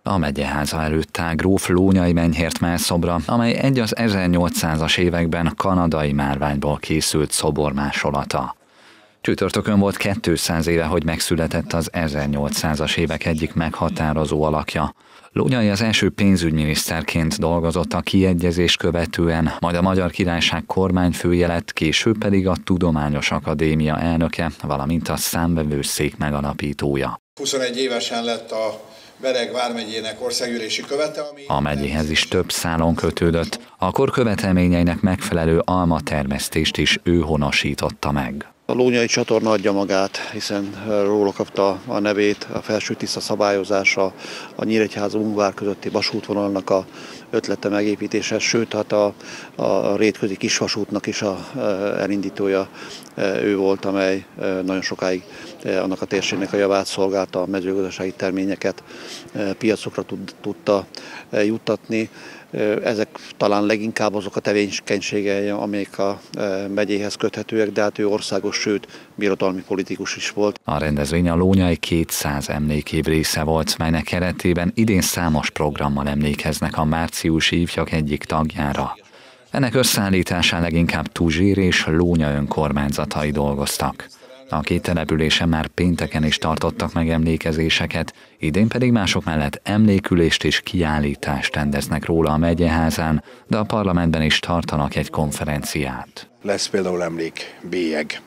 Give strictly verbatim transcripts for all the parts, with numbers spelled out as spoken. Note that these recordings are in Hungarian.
A megyeháza előtt áll gróf Lónyay Menyhért mellszobra, amely egy az ezernyolcszázas években kanadai márványból készült szobormásolata. Csütörtökön volt kétszáz éve, hogy megszületett az ezernyolcszázas évek egyik meghatározó alakja. Lónyay az első pénzügyminiszterként dolgozott a kiegyezést követően, majd a Magyar Királyság kormányfője lett, később pedig a Tudományos Akadémia elnöke, valamint a Számvevőszék megalapítója. huszonegy évesen lett a Bereg vármegyének országgyűlési követe, ami... A megyéhez is több szálon kötődött, a kor követelményeinek megfelelő almatermesztést is ő honosította meg. A Lónyay csatorna adja magát, hiszen róla kapta a nevét a Felső-Tisza szabályozása, a Nyíregyháza-Ungvár közötti vasútvonalnak a ötlete megépítése, sőt, hát a, a rétközi kisvasútnak is a, a elindítója ő volt, amely nagyon sokáig annak a térségnek a javát szolgálta, a mezőgazdasági terményeket piacokra tud, tudta juttatni. Ezek talán leginkább azok a tevékenységei, amelyek a megyéhez köthetőek, de hát ő országos, sőt, birodalmi politikus is volt. A rendezvény a Lónyay kétszáz emlékév része volt, melynek keretében idén számos programmal emlékeznek a márciusi ifjak egyik tagjára. Ennek összeállításán leginkább Tuzsér és Lónya önkormányzatai dolgoztak. A két településen már pénteken is tartottak meg emlékezéseket, idén pedig mások mellett emlékülést és kiállítást rendeznek róla a megyeházán, de a parlamentben is tartanak egy konferenciát. Lesz például emlékbélyeg.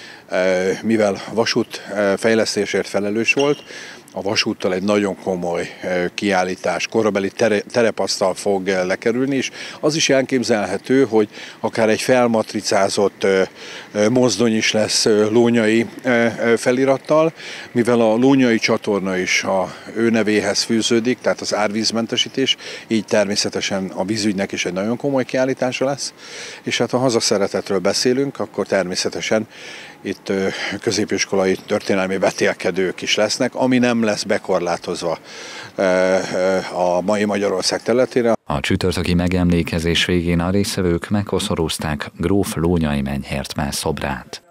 Mivel vasút fejlesztésért felelős volt, a vasúttal egy nagyon komoly kiállítás, korabeli terepasztal fog lekerülni, és az is elképzelhető, hogy akár egy felmatricázott mozdony is lesz Lónyay felirattal, mivel a Lónyay csatorna is a ő nevéhez fűződik, tehát az árvízmentesítés, így természetesen a vízügynek is egy nagyon komoly kiállítása lesz, és hát ha hazaszeretetről beszélünk, akkor természetesen itt középiskolai történelmi vetélkedők is lesznek, ami nem lesz bekorlátozva a mai Magyarország területére. A csütörtöki megemlékezés végén a résztvevők megkoszorúzták gróf Lónyay Menyhért mellszobrát.